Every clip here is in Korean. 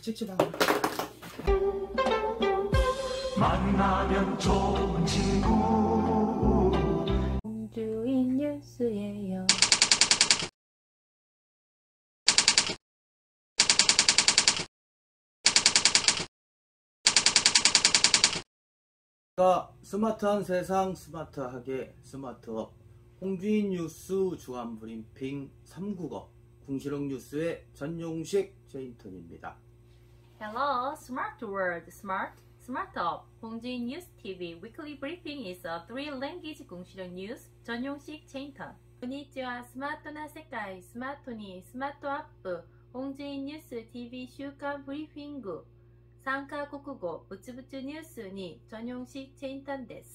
찍지 마. 만나면 좋은 친구 홍주인 뉴스예요. 스마트한 세상 스마트하게 스마트업 홍주인 뉴스 주간 브리핑 3국어 궁시렁 뉴스의 전용식 제인턴입니다. Hello, Smart World, Smart Up. 홍주인 News TV Weekly Briefing is a three-language 공시령 뉴스 전용식 체인턴. konnichiwa, スマートな世界、スマートにスマートアップ。홍주인 뉴스 TV週間ブリーフィング。3カ国語ブツブツニュースに전용식 체인턴です。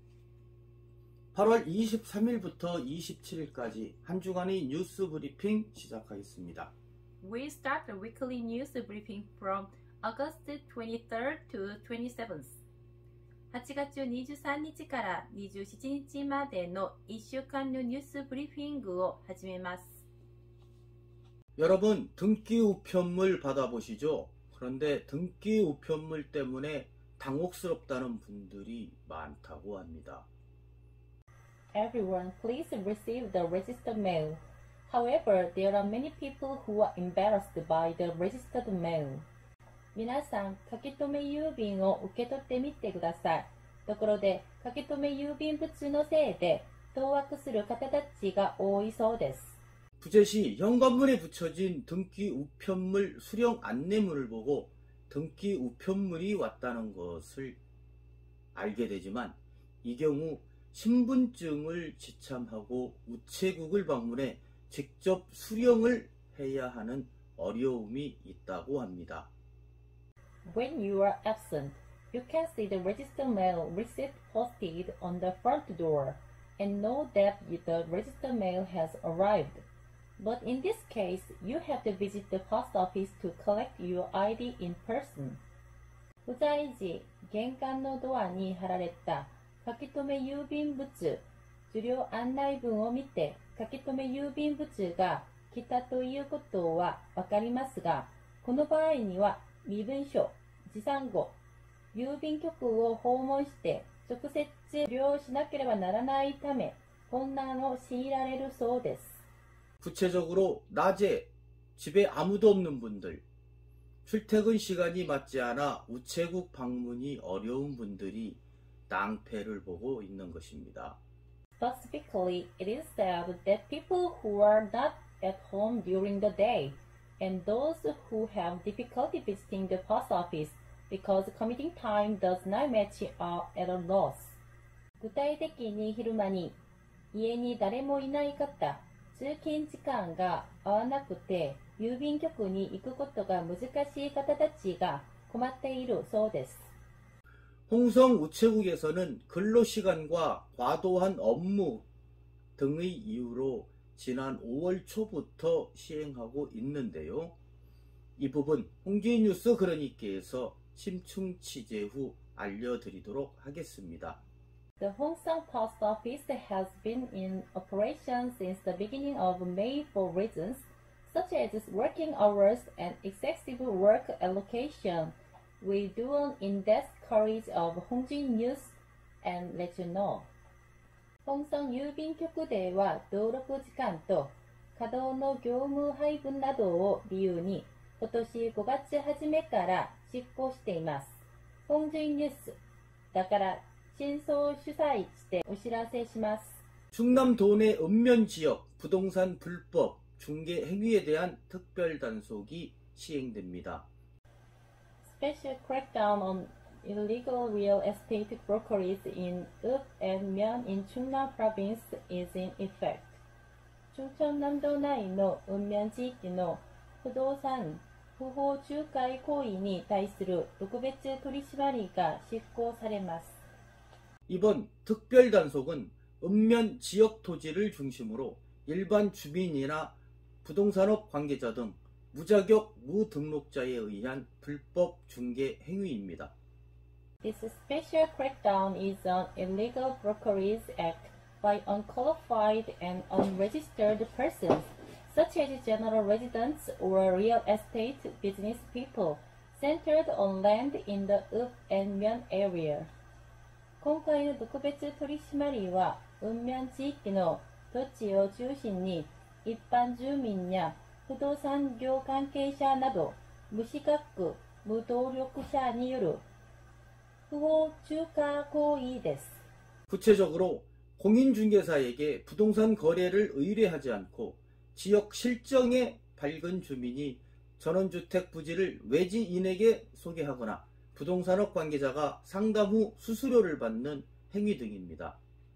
8월 23일부터 27일까지 한 주간의 뉴스 브리핑 시작하겠습니다. We start the weekly news briefing from August 23rd to 27th. 8月23日から27日までの1週間のニュースブリーフィングを始めます。 여러분 등기 우편물 받아보시죠. 그런데 등기 우편물 때문에 당혹스럽다는 분들이 많다고 합니다. Everyone, please receive the registered mail. However, there are many people who are embarrassed by the registered mail. 皆さん、書き留め郵便を受け取ってみてください。ところで、書き留め郵便物のせいで、当惑する方たちが多いそうです。 부재시 현관문에 붙여진 등기 우편물 수령 안내문을 보고 등기 우편물이 왔다는 것을 알게 되지만 이 경우 신분증을 지참하고 우체국을 방문해 직접 수령을 해야 하는 어려움이 있다고 합니다. When you are absent, you can see the registered mail receipt posted on the front door and know that the registered mail has arrived. But in this case, you have to visit the post office to collect your ID in person. 不在時、玄関のドアに貼られた書き留め郵便物、受領案内文を見て書き留め郵便物が来たということはわかりますが、この場合には身分証、持参後、郵便局を訪問して直接受領しなければならないため、困難を強いられるそうです。 구체적으로 낮에 집에 아무도 없는 분들, 출퇴근 시간이 맞지 않아 우체국 방문이 어려운 분들이 낭패를 보고 있는 것입니다. Specifically, it is said that people who are not at home during the day and those who have difficulty visiting the post office because commuting time does not match are at a loss. 具体的に昼間に家に誰もいない方、通勤時間が合わなくて郵便局に行くことが難しい方たちが困っているそうです。 홍성 우체국에서는 근로시간과 과도한 업무 등의 이유로 지난 5월 초부터 시행하고 있는데요. 이 부분 홍주인 뉴스 그러니께서 심층 취재 후 알려드리도록 하겠습니다. The Hongsang Post Office has been in operation since the beginning of May for reasons such as working hours and excessive work allocation. We do an in-depth coverage of 홍주인 News and let you know. 홍성郵便局では登録時間と稼働の業務配分などを理由に今年5月初めから執行しています。홍주인 뉴스だから真相主催してお知らせします。 충남 도내 읍면지역 부동산 불법 중개 행위에 대한 특별 단속이 시행됩니다. Special crackdown on illegal real estate brokerage in Up and Myeon in Chungnam Province is in effect. 충청남도内の읍면地域の不動産不法仲介行為に対する特別取り締まりが執行されます。 이번 특별 단속은 읍면 지역 토지를 중심으로 일반 주민이나 부동산업 관계자 등 무자격 무등록자에 의한 불법 중개 행위입니다. This special crackdown is on illegal brokerage act by unqualified and unregistered persons such as general residents or real estate business people centered on land in the Up and Myeon area. 今回の特別取締りは、雲南地域の土地を中心に一般住民や不動産業関係者など無資格、無登録者による不法仲介行為です。 구체적으로 공인중개사에게 부동산 거래를 의뢰하지 않고 지역 실정에 밝은 주민이 전원주택 부지를 외지인에게 소개하거나 부동산업 관계자가 상담 후 수수료를 받는 행위 등입니다.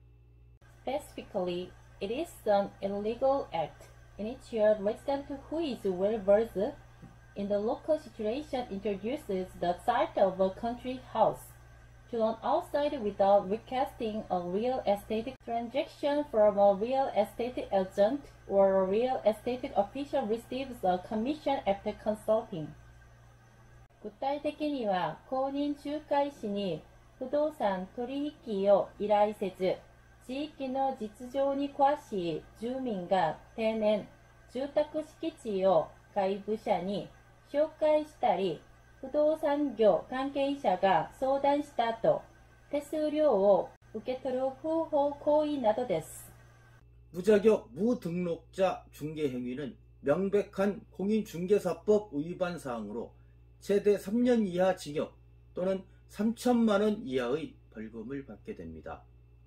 Specifically, it is an illegal act in which your resident who is well versed in the local situation introduces the site of a country house to an outsider without requesting a real estate transaction from a real estate agent or a real estate official receives a commission after consulting. 具体的には、公認仲介士に不動産取引を依頼せず、地域の実情に詳しい住民が定年、住宅敷地を外部者に紹介したり、不動産業関係者が相談した後、手数料を受け取る不法行為などです。 무자격 무등록자 중개행위는 명백한 공인중개사법 위반 사항으로 최대 3년 이하 징역 또는 3천만 원 이하의 벌금을 받게 됩니다.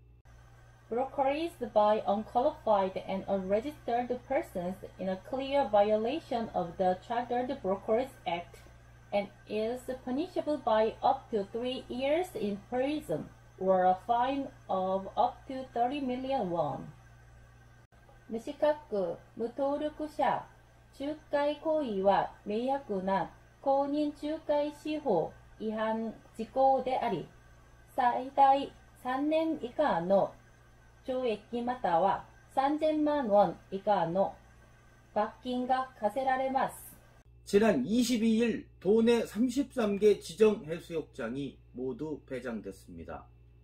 Brokerage by unqualified and unregistered persons in a clear violation of the Chartered Brokers Act and is punishable by up to 3 years in prison or a fine of up to 30 million won. 無資格、無登録者、仲介行為は明白な公認仲介司法違反事項であり、最大3年以下の懲役または3000万ウォン以下の罰金が課せられます。 지난 22일 도내 33개 지정 해수욕장이 모두 폐장됐습니다.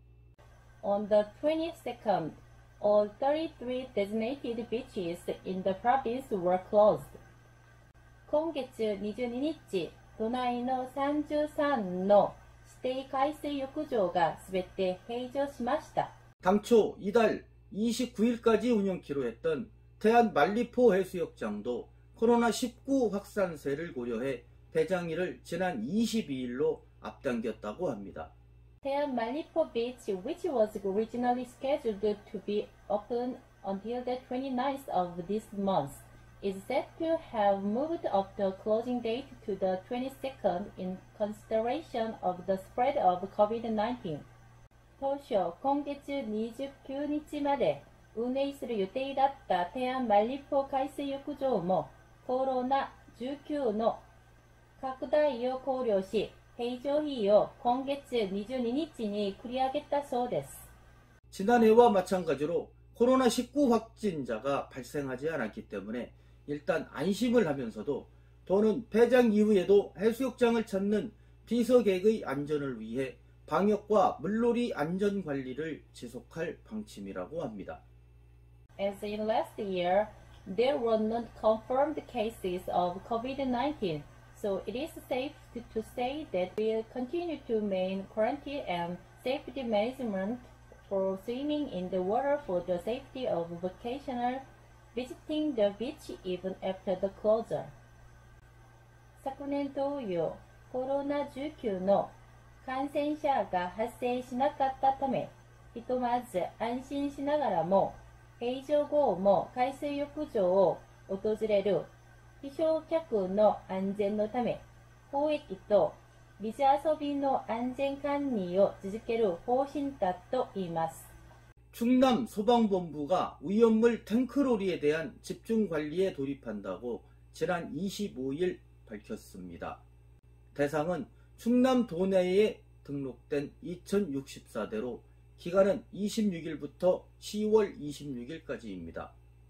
On the 22nd, all 33 designated beaches in the province were closed. 今月22日、都内の33の指定海水浴場がすべて閉場しました。 당초 이달 29일까지 운영키로 했던 태안 만리포 해수욕장도 코로나19 확산세를 고려해 폐장일을 지난 22일로 앞당겼다고 합니다. Taean Malipo Beach, which was originally scheduled to be open until the 29th of this month, is said to have moved up the closing date to the 22nd in consideration of the spread of COVID-19. 当初、今月29日まで運営する予定だったテアンマリポ海水浴場もコロナ19の拡大を考慮し、閉場費を今月22日に繰り上げたそうです。 지난해와 마찬가지로 코로나19 확진자가 발생하지 않았기 때문에 일단 안심을 하면서도 도는 폐장 이후에도 해수욕장을 찾는 비서객의 안전을 위해 방역과 물놀이 안전관리를 지속할 방침이라고 합니다. As in last year, there were not confirmed cases of COVID-19, so it is safe to say that we'll continue to maintain quarantine and safety management for swimming in the water for the safety of vacationers visiting the beach even after the closure. 昨年同様、コロナ19の感染者が発生しなかったため、ひとまず安心しながらも、閉場後も海水浴場を訪れる避暑客の安全のため、交易と水遊びの安全管理を続ける方針だといいます。 충남 소방본부가 위험물 탱크로리에 대한 집중관리에 돌입한다고 지난 25일 밝혔습니다. 대상은 충남 도내에 등록된 2064대로 기간은 26일부터 10월 26일까지입니다.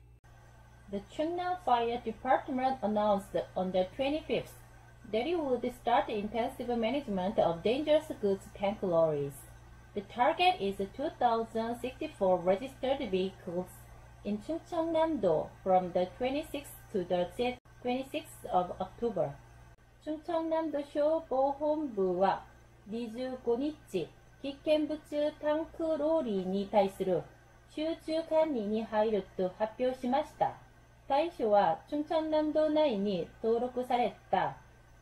The Chungnam Fire Department announced on the 25th that it would start intensive management of dangerous goods tank lorries. The target is 2,064 registered vehicles in Chungcheongnam-do from the 26th to the 26th of October. 충청남도消防本部は25日、危険物タンクローリーに対する集中管理に入ると発表しました。対象は충청남도内に登録された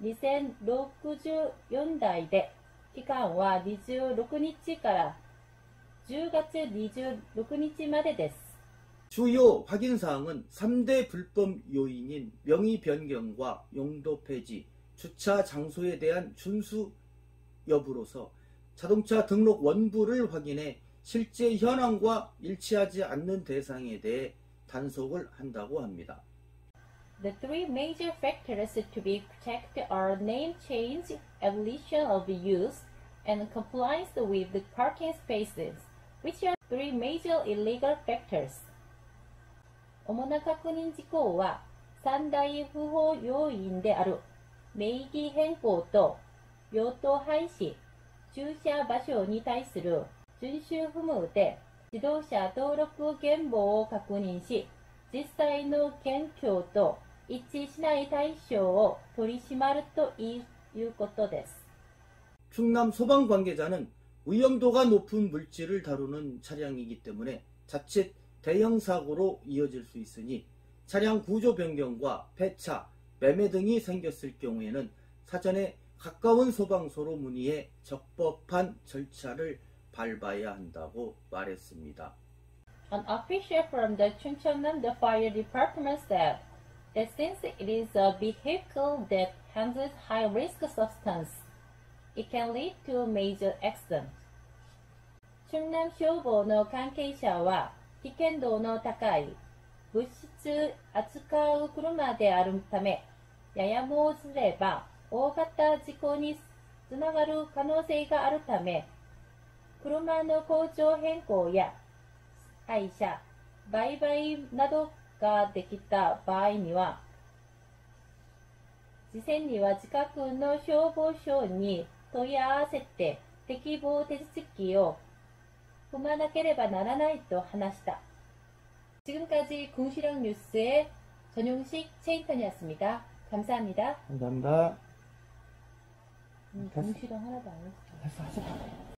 2064台で、期間は26日から10月26日までです。 주요 확인사항은 3대 불법 요인인 명의 변경과 용도 폐지, 주차 장소에 대한 준수 여부로서 자동차 등록 원부를 확인해 실제 현황과 일치하지 않는 대상에 대해 단속을 한다고 합니다. The three major factors to be checked are name change, abolition of use, and compliance with the parking spaces, which are three major illegal factors. 主な確認事項は3大不法要因である名義変更と用途廃止、駐車場所に対する遵守不無で自動車登録現簿を確認し、実際の検挙と一致しない対象を取り締まるということです。 충남 소방 관계자는 위험도가 높은 물질을 다루는 차량이기 때문에 자칫 대형 사고로 이어질 수 있으니 차량 구조 변경과 폐차, 매매 등이 생겼을 경우에는 사전에 가까운 소방서로 문의해 적법한 절차를 밟아야 한다고 말했습니다. An official from the 충청남도 Fire Department said that since it is a vehicle that handles high-risk substance, it can lead to a major accident. 충남消防の関係者は危険度の高い物質扱う車であるため、ややもすれば大型事故につながる可能性があるため、車の構造変更や廃車、売買などができた場合には、事前には近くの消防署に問い合わせて適法手続きを踏まなければならないと話した。 지금까지 궁시렁 뉴스의 전용식 최인턴이었습니다. 감사합니다. 감사합니다. 궁시렁 하나도 안 했어. 됐어, 하지 마.